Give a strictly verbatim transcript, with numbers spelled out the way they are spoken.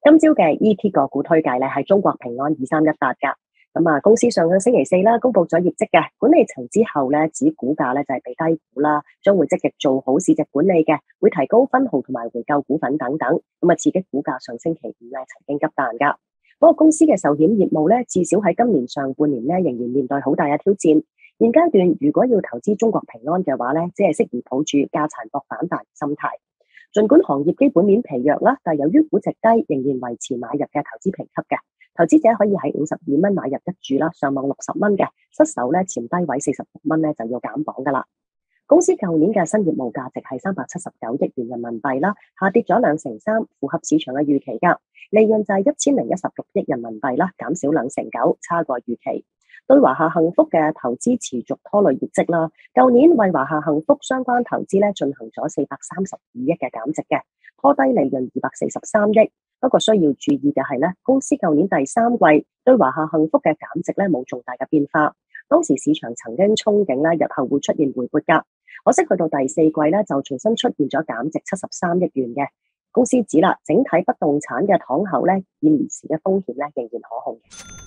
今朝嘅 E T 個股推介咧係中國平安二三一八噶。咁啊，公司上個星期四啦，公布咗業績嘅管理層之後咧，指股價咧就係被低估啦，將會積極做好市值管理嘅，會提高分紅同埋回購股份等等，咁啊刺激股價上星期五咧曾經急彈噶。不過公司嘅壽險業務咧，至少喺今年上半年咧仍然面對好大嘅挑戰。現階段如果要投資中國平安嘅話咧，只係適宜抱住價殘博反彈心態。儘管行業基本面疲弱啦，但係由於估值低，仍然維持買入嘅投資評級嘅。投資者可以喺五十二蚊買入一注啦，上望六十蚊嘅，失手咧前低位四十六蚊咧就要減磅噶啦。公司舊年嘅新業務價值係三百七十九億元人民幣啦，下跌咗兩成三，符合市場嘅預期噶。利潤就係一千零一十六億人民幣啦，減少兩成九，差過預期。對華夏幸福嘅投資持續拖累業績啦。舊年為華夏幸福相關投資咧進行咗四百三十二億嘅減值嘅，拖低利潤二百四十三億。不過需要注意嘅係咧，公司舊年第三季對華夏幸福嘅減值咧冇重大嘅變化。當時市場曾經憧憬咧日後會出現回撥噶，可惜去到第四季咧就重新出現咗減值七十三億元嘅。公司指啦，整體不動產嘅敞口咧現時嘅風險咧仍然可控嘅。